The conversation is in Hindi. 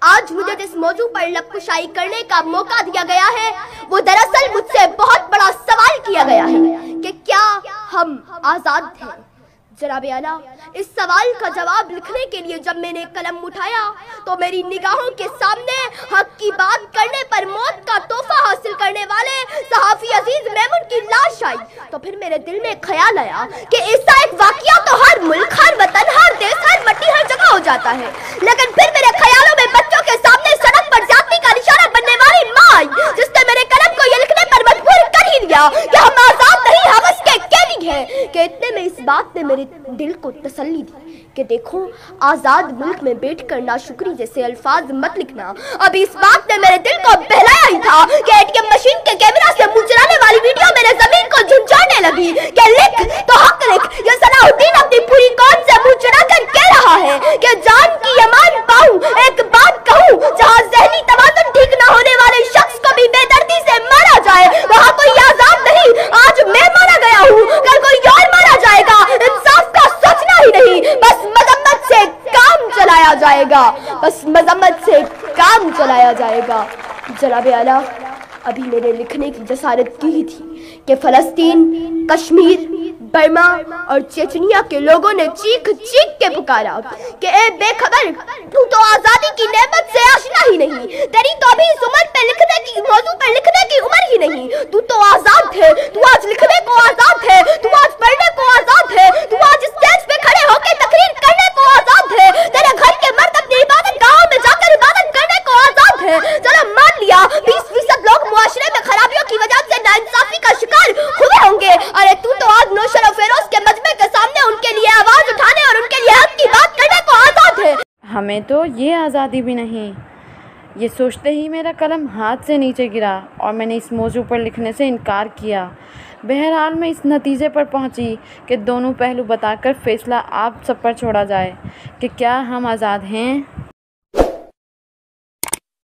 आज मुझे जिस मौजू पर लबकुशाई करने का मौका दिया गया है वो दरअसल मुझसे बहुत बड़ा सवाल किया गया है कि क्या हम आजाद थे। जनाबे आला, इस सवाल का जवाब लिखने के लिए जब मैंने कलम उठाया तो मेरी निगाहों के सामने हक की बात करने पर मौत का तोहफा हासिल करने वाले सहाफी अजीज मेमून की लाश आई। तो फिर मेरे दिल में ख्याल आया कि ऐसा एक वाकया तो हर मुल्क, हर वतन, हर देश, हर मट्टी, हर जगह हो जाता है। लेकिन फिर मेरे ख्यालों में बच्चों के सामने सड़क पर जाति का निशाना बनने वाली माँ आई, जिसने मेरे कलम को ये लिखने पर मजबूर कर ही दिया कि हम आजाद नहीं, हवस के कैदी हैं। कि इतने में इस बात ने मेरे दिल को तसल्ली दी कि देखो, आजाद मुल्क में बैठकर नाशुक्री जैसे अल्फाज मत लिखना। अभी इस बात ने मेरे दिल को बहलाया ही था कि एटीएम मशीन के कैमरा से मुंह चलाने वाली वीडियो मेरे जमीन को झुंझाने लगी कि लिख तो हक लिख। ये सलाहुद्दीन अपनी पूरी कौम से मुंह चढ़ाकर कह रहा है कि जान की अमान पाऊं, एक बात कहूं, जहां ज़हनी तवाज़ुन ठीक न होने वाले शख्स को भी बेदर्दी से मारा जाए, वहां कोई आजाद नहीं। आज मैं मारा गया हूं, कल कोई और मारा जाएगा। इंसाफ का सोचना ही नहीं, बस मजम्मत से काम चलाया जाएगा, बस मजम्मत से काम चलाया जाएगा। जनाबे आला, अभी मैंने लिखने की जसारत की ही थी कि फलस्तीन, कश्मीर, बर्मा और चेचनिया के लोगों ने चीख चीख के पुकारा कि ए बेखबर, तू तो आजादी की नेमत से आशना ही नहीं, तेरी तो अभी इस उम्र पे लिखने की, मौजू पर लिखने की उम्र ही नहीं। तू तो आजाद है, तू आज लिखने को आजाद है, तू आज पढ़ने को आजाद है, तू आज स्टेज पे खड़े होकर तकरीर करने को आजाद है, तेरे घर के मर्द अपनी इबादत गाहों में जाकर इबादत करने को आजाद है। चलो मान लिया 20% लोग मुआशरे में खराबियों की वजह से नाइंसाफी का शिकार हुए होंगे। अरे तू तो आज नौशर फेरोज के मजमे के सामने उनके लिए आवाज उठाने और उनके लिए हक की बात करने को आजाद है। हमें तो ये आज़ादी भी नहीं। ये सोचते ही मेरा कलम हाथ से नीचे गिरा और मैंने इस मौजू पर लिखने से इनकार किया। बहरहाल मैं इस नतीजे पर पहुंची कि दोनों पहलू बताकर फ़ैसला आप सब पर छोड़ा जाए कि क्या हम आज़ाद हैं।